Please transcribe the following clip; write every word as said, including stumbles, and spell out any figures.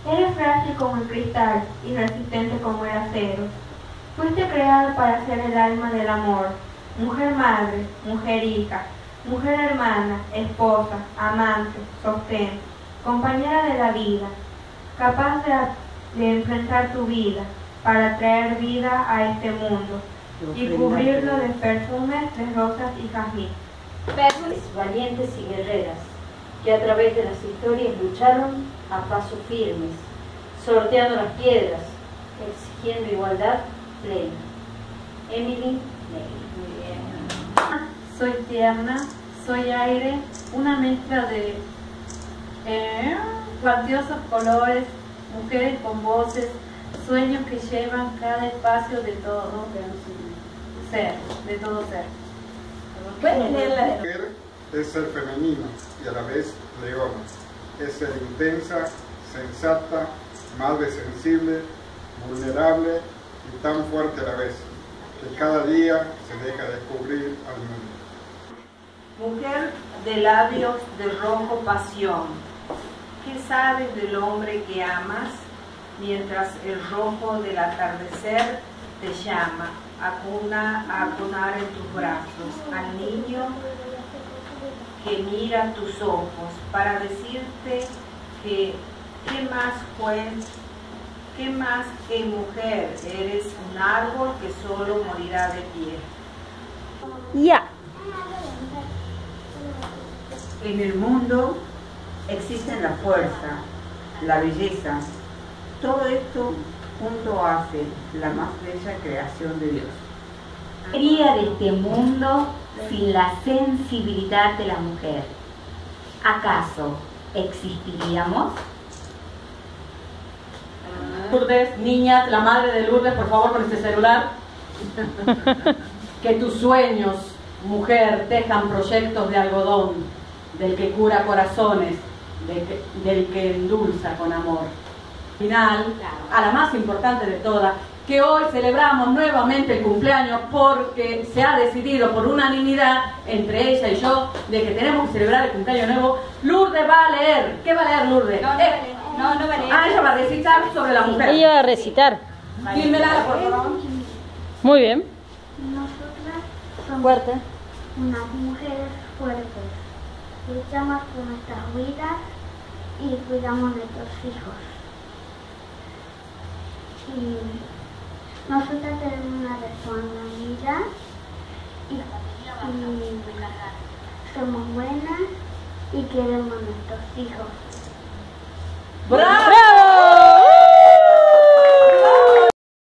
Eres frágil como el cristal y resistente como el acero. Fuiste creada para ser el alma del amor, mujer madre, mujer hija, mujer hermana, esposa, amante, sostén, compañera de la vida, capaz de, de enfrentar tu vida para traer vida a este mundo y cubrirlo de perfumes de rosas y jazmín. Mujeres valientes y guerreras que a través de las historias lucharon a paso firmes, sorteando las piedras, exigiendo igualdad plena. Emily Ney. Muy bien. Soy tierna, soy aire, una mezcla de eh, cuantiosos colores, mujeres con voces, sueños que llevan cada espacio de todo ser, de todo ser. ¿Puedes leerla? Mujer es ser femenino y a la vez leona, es ser intensa, sensata, madre sensible, vulnerable y tan fuerte a la vez, que cada día se deja descubrir al mundo. Mujer de labios de rojo pasión, ¿qué sabes del hombre que amas? Mientras el rojo del atardecer te llama, acuna, a acunar en tus brazos, al niño que mira tus ojos, para decirte que, ¿qué más juez? ¿Qué más que mujer? Eres un árbol que solo morirá de pie. Ya. Yeah. En el mundo existen la fuerza, la belleza. Todo esto junto hace la más bella creación de Dios. ¿Qué sería de este mundo sin la sensibilidad de la mujer? ¿Acaso existiríamos? Lourdes, niña, la madre de Lourdes, por favor, con este celular. Que tus sueños, mujer, tejan proyectos de algodón, del que cura corazones, de que, del que endulza con amor. Final, a la más importante de todas, que hoy celebramos nuevamente el cumpleaños porque se ha decidido por unanimidad entre ella y yo de que tenemos que celebrar el cumpleaños nuevo. Lourdes va a leer. ¿Qué va a leer Lourdes? No, no, eh, va a leer. no, no va a leer. Ah, ella va a recitar sobre la mujer. Ella va a recitar. Dímela, por favor. Muy bien. Nosotras somos Fuerte. unas mujeres fuertes. Luchamos por nuestras vidas y cuidamos de nuestros hijos. Y nosotras tenemos una responsabilidad y, y somos buenas y queremos a nuestros hijos. ¡Bravo!